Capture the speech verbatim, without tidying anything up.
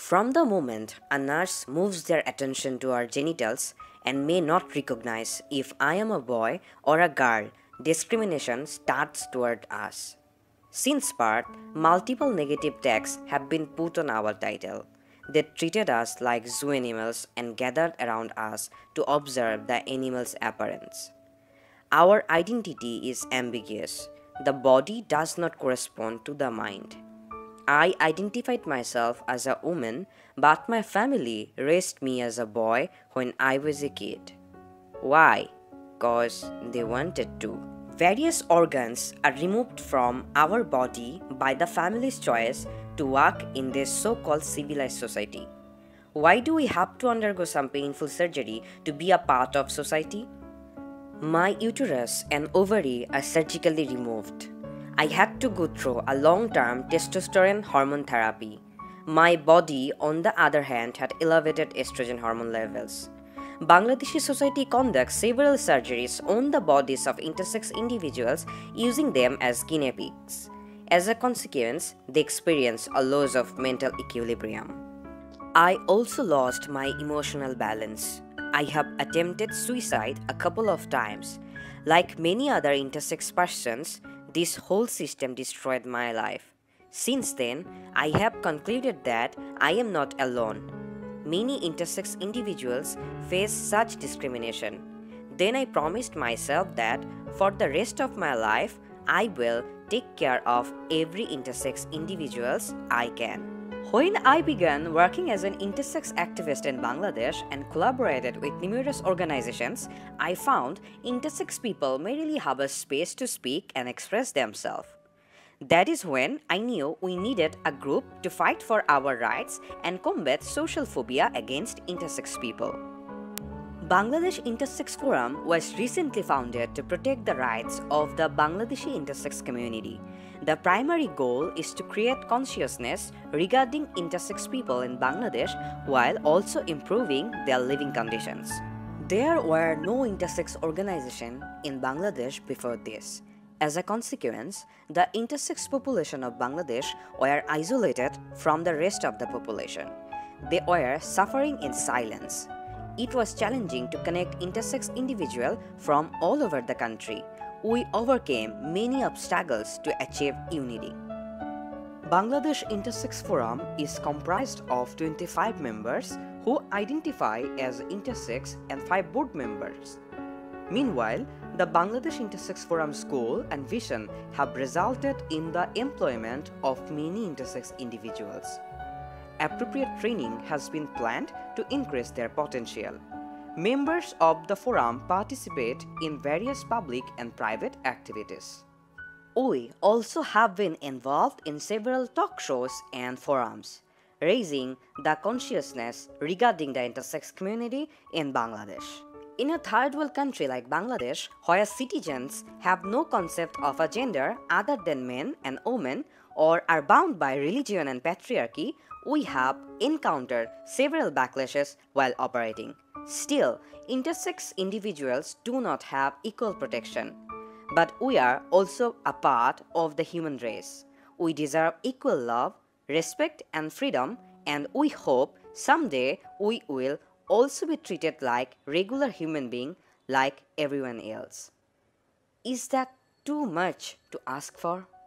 From the moment a nurse moves their attention to our genitals and may not recognize if I am a boy or a girl, discrimination starts toward us. Since birth, multiple negative tags have been put on our title. They treated us like zoo animals and gathered around us to observe the animal's appearance. Our identity is ambiguous. The body does not correspond to the mind. I identified myself as a woman, but my family raised me as a boy when I was a kid. Why? Cause they wanted to. Various organs are removed from our body by the family's choice to work in this so-called civilized society. Why do we have to undergo some painful surgery to be a part of society? My uterus and ovary are surgically removed. I had to go through a long-term testosterone hormone therapy. My body, on the other hand, had elevated estrogen hormone levels. Bangladeshi society conducts several surgeries on the bodies of intersex individuals using them as guinea pigs. As a consequence, they experience a loss of mental equilibrium. I also lost my emotional balance. I have attempted suicide a couple of times. Like many other intersex persons, this whole system destroyed my life. Since then, I have concluded that I am not alone. Many intersex individuals face such discrimination. Then I promised myself that for the rest of my life, I will take care of every intersex individuals I can. When I began working as an intersex activist in Bangladesh and collaborated with numerous organizations, I found intersex people may really have a space to speak and express themselves. That is when I knew we needed a group to fight for our rights and combat social phobia against intersex people. Bangladesh Intersex Forum was recently founded to protect the rights of the Bangladeshi intersex community. The primary goal is to create consciousness regarding intersex people in Bangladesh while also improving their living conditions. There were no intersex organizations in Bangladesh before this. As a consequence, the intersex population of Bangladesh were isolated from the rest of the population. They were suffering in silence. It was challenging to connect intersex individuals from all over the country. We overcame many obstacles to achieve unity. Bangladesh Intersex Forum is comprised of twenty-five members who identify as intersex and five board members. Meanwhile, the Bangladesh Intersex Forum's goal and vision have resulted in the employment of many intersex individuals. Appropriate training has been planned to increase their potential. Members of the forum participate in various public and private activities. We also have been involved in several talk shows and forums, raising the consciousness regarding the intersex community in Bangladesh. In a third world country like Bangladesh, where citizens have no concept of a gender other than men and women or are bound by religion and patriarchy, we have encountered several backlashes while operating. Still, intersex individuals do not have equal protection. But we are also a part of the human race. We deserve equal love, respect and freedom, and we hope someday we will also be treated like regular human beings like everyone else. Is that too much to ask for?